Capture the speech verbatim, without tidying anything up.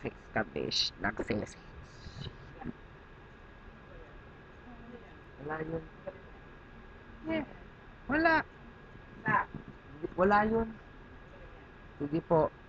Kabesh. Nag-face. Wala yun. Yeah. Wala. Wala yun. Sige po.